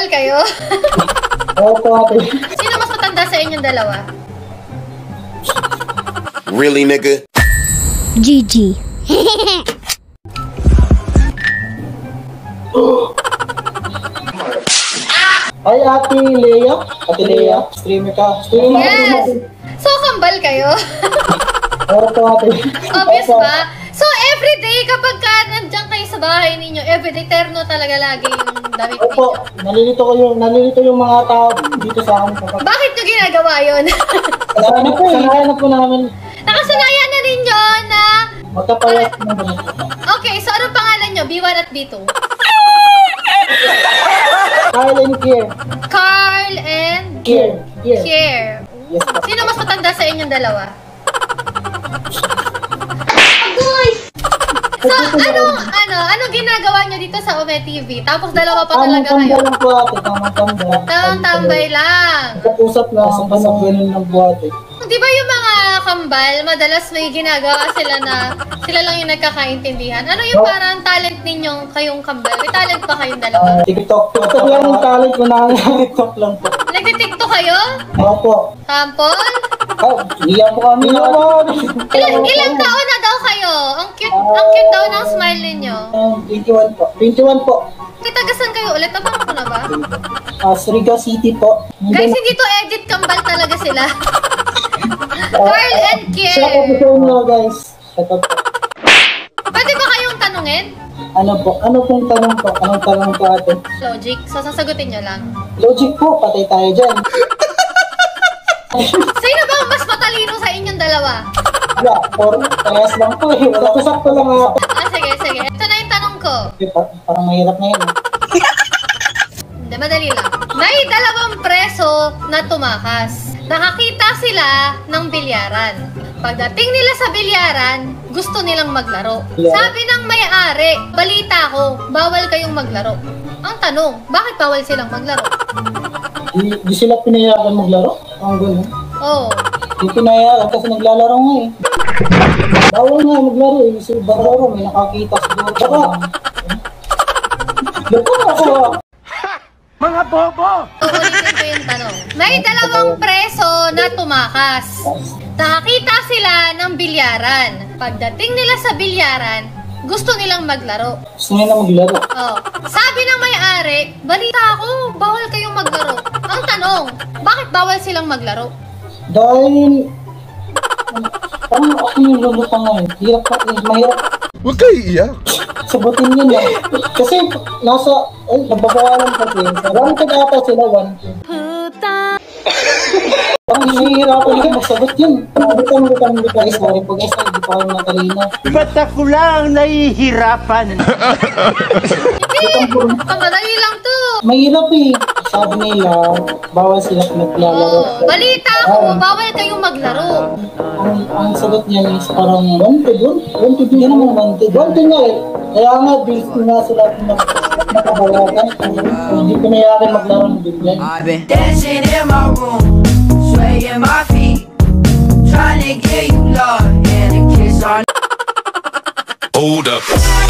kayo? Opo, ate. Sino mas matanda sa inyong dalawa? Really, nigga? GG. Ay, Ate Lea. Ate Lea, streamer ka. Streamer Yes! So, kambal kayo? Opo, ate. Obvious Opo. ba? So, everyday kapag ka nandiyan kayo sa bahay ninyo, everyday terno talaga lagi yung damit Opo, ninyo. nalilito yung mga tao dito sa amin. Bakit nyo ginagawa yun? Sanayan na po namin. Nakasanayan na ninyo na... Magkapalas na ba? Okay, so anong pangalan nyo? B1 at B2? Kyle and Kier. Carl and Kier. Kier. Yes, po. Sino mas matanda sa inyong dalawa? So, anong ginagawa nyo dito sa Ome TV? Tapos dalawa pa talaga Tamang kayo. tambay lang po, ate. Tamang tambay. Tamang tambay lang. Nagkapusap lang. Pasok ganun lang po, ate. Di ba yung mga kambal, madalas may ginagawa sila na sila lang yung nagkakaintindihan? Ano yung parang talent ninyong kayong kambal? May talent pa kayong dalawa? TikTok. TikTok lang yung talent ko na. TikTok lang po. Nagtitiktok kayo? Opo. Tampon? Oh, hiya po kami naman. Ilang taon na daw kayo? Ang cute daw ng smile ninyo. 21 po. 21 po. Kitagasan kayo ulit? Napang ko na ba? Surigao City po. Guys, hindi to edit, kambal talaga sila. Carl and Kier. Shout out po nyo, guys. Shout out po. Pwede ba kayong tanungin? Ano po? Ano pong tanong po? Anong tanong po, ate? Logic. So, sasagutin nyo lang. Logic po. Patay tayo dyan. Sino ba ang mas matalino sa inyong dalawa? Wala. Parehas lang po eh. Sakto lang nga po. Sige. Ito na yung tanong ko. Parang mahirap na yun. Hindi, madali lang. May dalawang preso na tumakas. Nakakita sila ng bilyaran. Pagdating nila sa bilyaran, gusto nilang maglaro. Yeah. Sabi ng may-ari, balita ko, bawal kayong maglaro. Ang tanong, bakit bawal silang maglaro? Di sila pinayagan maglaro? Ang gano'n. Oh, Di pinayagan kasi naglalaro nga eh. Bawal nga maglaro eh. Kasi maglaro may nakakita siguro. Baka. Baka ako. Mga bobo! uulitin ko yung tanong. May dalawang preso na tumakas. Nakakita sila ng bilyaran. Pagdating nila sa bilyaran, gusto nilang maglaro. Gusto nila maglaro. Oh, sabi ng may-ari, balita ko, bawal kayong maglaro. Ang tanong, bakit bawal silang maglaro? Dahil... Parang ako yung lulupa ngayon. Hirap pa. Mahirap. Huwag kayo iiyak. Sagutin yun lang. Kasi nasa... Ay, nagbabawalan kasi. One kid ata sila, one kid. Parang hinihirapan nila magsagot yun. Butang. Sorry po guys, hindi pa ako natalino. Ba't ako lang nahihirapan? Pamadali lang to. Mahirap eh. Sabi nila, bawal sila naglalaro. Oh, balita ko, bawal kayong maglaro. Ang sagot niya is parang wanted. Wanted yun naman wanted. Wanted nga eh. Kaya nga, bills ko nga sila nakabawagan. Hindi ko nayakin maglaro ng bigyan. I've been dancing in my room, swaying my feet, trying to get you love and a kiss on. Hold up.